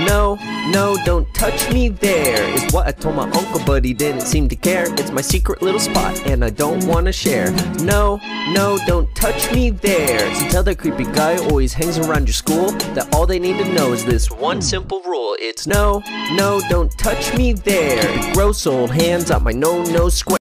No, no, don't touch me there, is what I told my uncle, but he didn't seem to care. It's my secret little spot, and I don't wanna share. No, no, don't touch me there. So tell that creepy guy who always hangs around your school that all they need to know is this one simple rule. It's no, no, don't touch me there. Gross old hands on my no-no square.